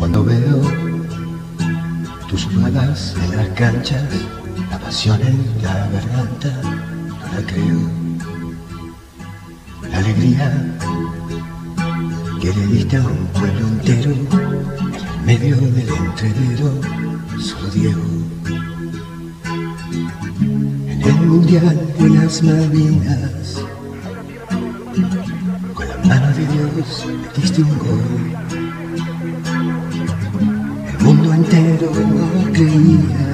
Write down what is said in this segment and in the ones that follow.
Cuando veo tus jugadas en las canchas, la pasión en la garganta, no la creo. La alegría que le diste a un pueblo entero, en medio del entrevero, solo Diego. En el mundial de las Malvinas, con la mano de Dios me diste un gol. El mundo entero no creía,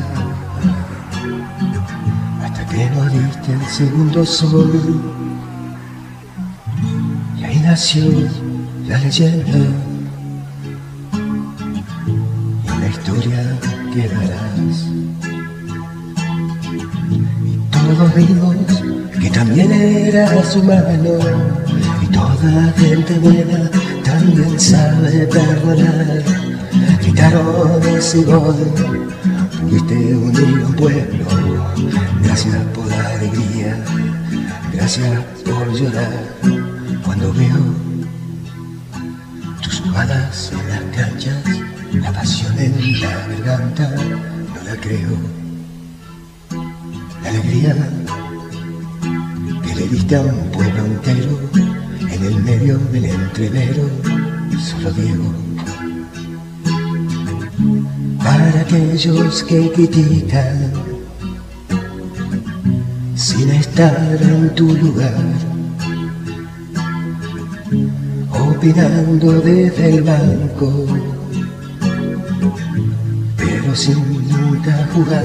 hasta que nos diste el segundo sol. Y ahí nació la leyenda, y en la historia quedarás. Y todos vimos que también eras humano, y toda gente buena también sabe perdonar. Gritaron ese gol, pudiste unir un pueblo. Gracias por la alegría, gracias por llorar. Cuando veo tus jugadas en las canchas, la pasión en la garganta, no la creo. La alegría que le diste a un pueblo entero, en el medio del entrevero, solo Diego. Para aquellos que critican sin estar en tu lugar, opinando desde el banco, pero sin nunca jugar.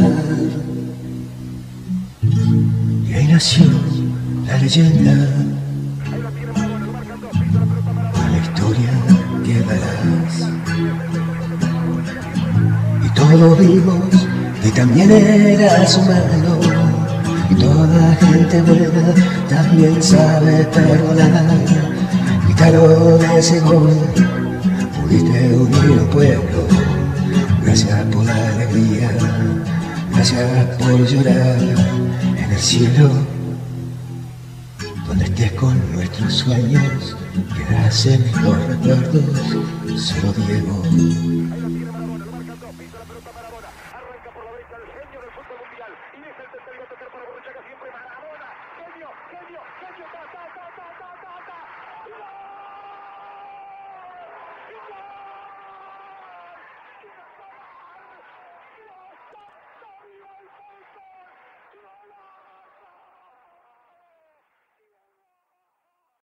Y ahí nació la leyenda, con la historia quedarás. Y todos vimos que también eras humano, y toda gente buena también sabe perdonar. Gritaron ese gol, pudiste unir un pueblo. Gracias por la alegría, gracias por llorar. En el cielo, donde estés con nuestros sueños, quedarás en los recuerdos, solo Diego.